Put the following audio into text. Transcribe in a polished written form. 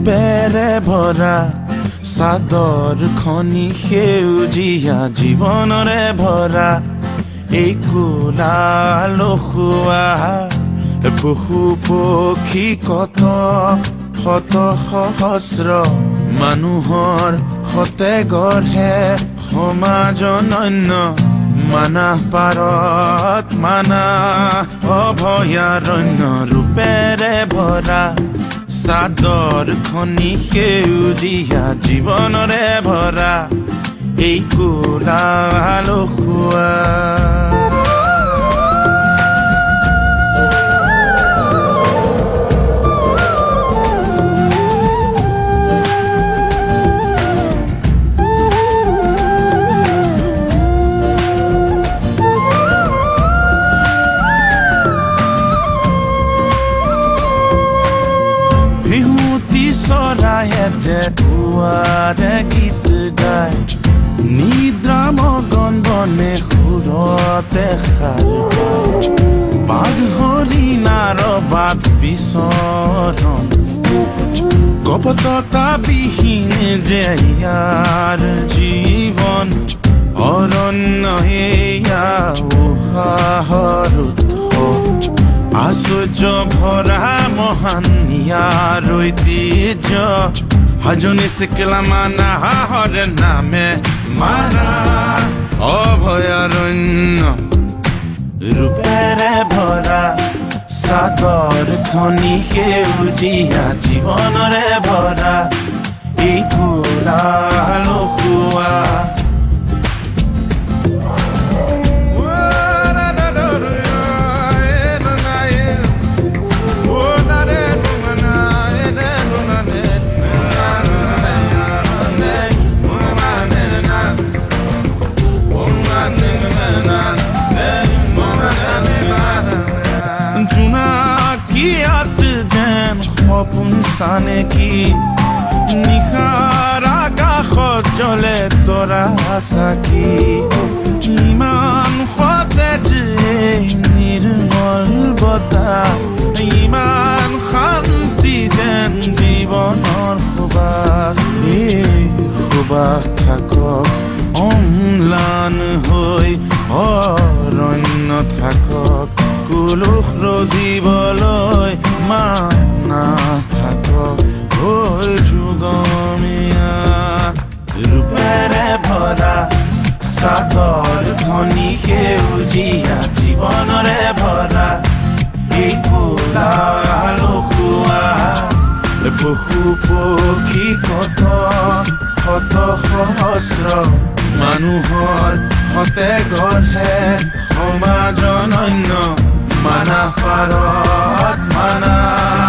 ৰূপেৰে ভৰা চাদৰ খনি সেউজীয়া জীৱনৰে ভৰা এই কোলা লখুৱা পশু পক্ষী কত শত সহস্ৰ মানুহৰ সতে গঢ়ে সমাজ অনন্য মানাহ পাৰত মানাহ অভয়াৰণ্য ৰূপেৰে ভৰা চাদৰ খনি সেউজীয়া জীৱনৰে ভৰা এই কোলা লখুৱা যে দুৱাৰে গীত গায় নিদ্ৰা মগন বনে সুৰতে সাৰ বাঘ হৰিণাৰ বাট বিচৰণ কপটতা বিহীন যে ইয়াৰ জীৱন অৰণ্য এয়া উশাহৰ উৎস আশ্চৰ্য ভৰা মহান ইয়াৰ ঐতিহ্য হাজনি চিকলা মানা হাহৰে নামে মানা অভয়াৰণ্য ৰূপেৰে ভৰা চাদৰ খনি সেউজীয়া জীৱনৰে ভৰা এই কোলা লখুৱা সপোন চানে কি নিশাৰ আকাশত জ্বলে তৰা চাকি ইমান সতেজ নিৰ্মল বতাহ ইমান শান্তি যেন জীৱনৰ সুবাস এই সুবাস থাকক অম্লান হৈ অৰণ্য থাকক কুলুষ ৰদিবলৈ মানা থাকক হৈ যুগমীয়া ৰূপেৰে ভৰা চাদৰ খনি সেউজীয়া জীৱনৰে ভৰা এই কোলা লখুৱা পশু পক্ষী কত শত সহস্ৰ মানুহৰ সতে গঢ়ে সমাজ অনন্য মানাহ পাৰত মানাহ